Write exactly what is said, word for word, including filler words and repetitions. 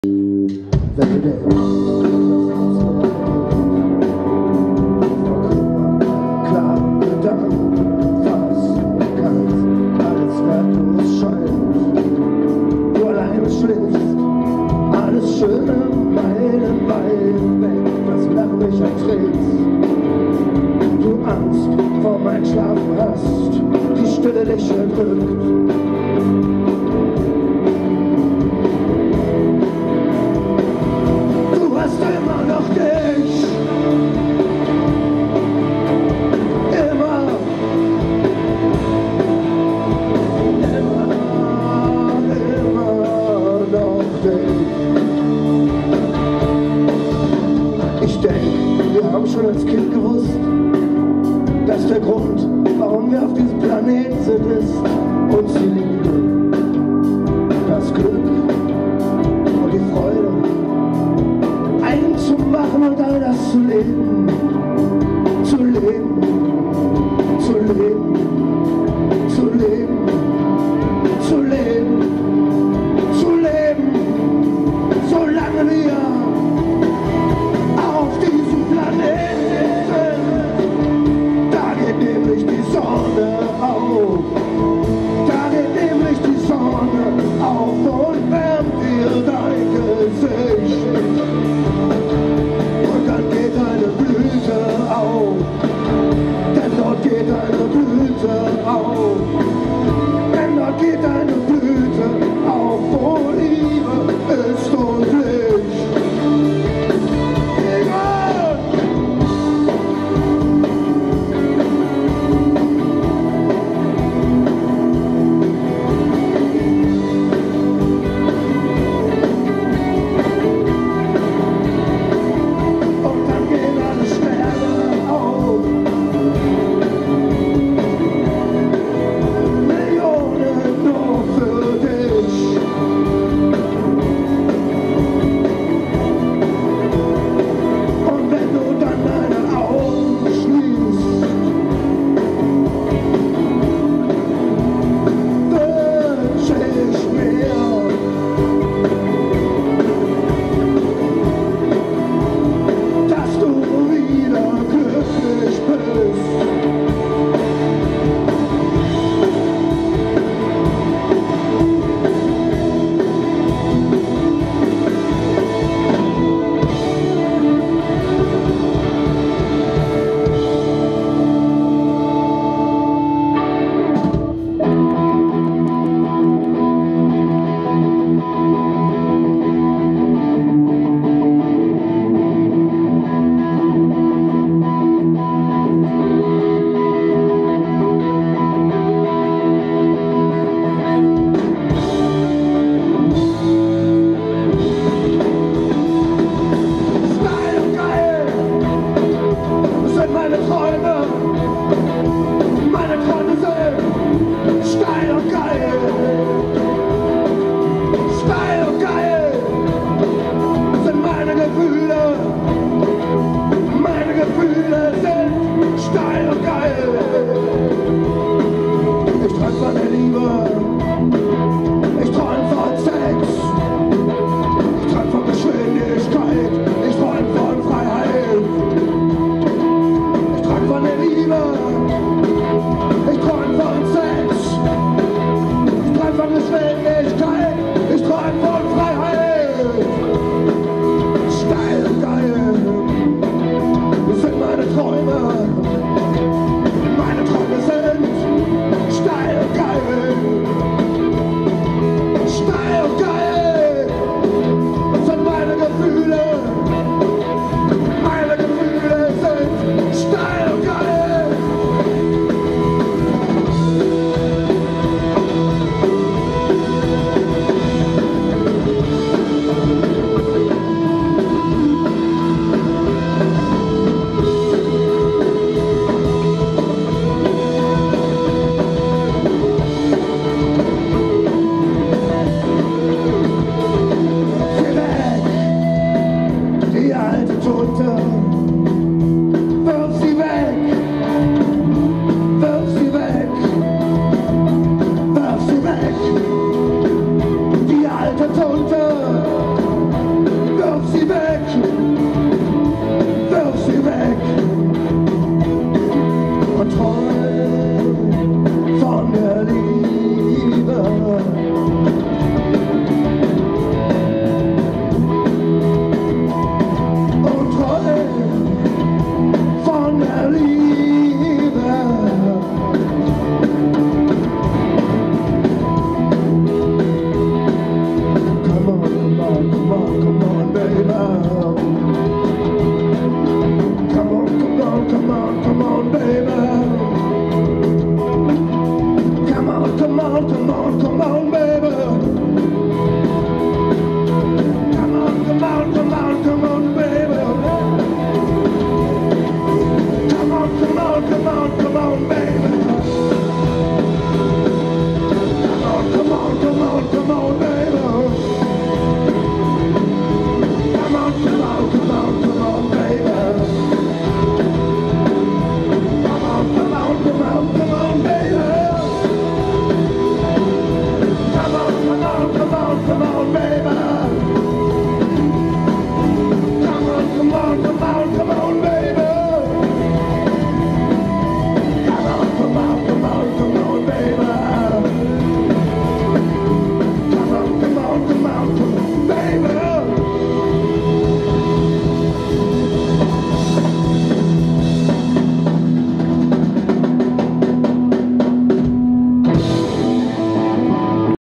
Alles Schöne meilenweit weg, das Lachen mich erträgst. Du Angst vor mein Schlafen hast, die Stille dich erdrückt. Du hast immer noch dich, immer, immer, immer noch dich. Ich denke, wir haben schon als Kind gewusst, dass der Grund, warum wir auf diesem Planeten sind, ist uns die Liebe, das Glück und die Freude, eigen zu machen und all das zu leben, zu leben, zu leben, zu leben, zu leben, zu leben, solange wir auf diesem Planeten sind. Da geht nämlich die Sonne auf, da geht nämlich die Sonne auf und wärmt dir dein Gesicht. Und dann geht eine Blüte auf, denn dort geht eine Blüte auf, denn dort geht eine Blüte auf, wo Liebe ist und Licht. Tote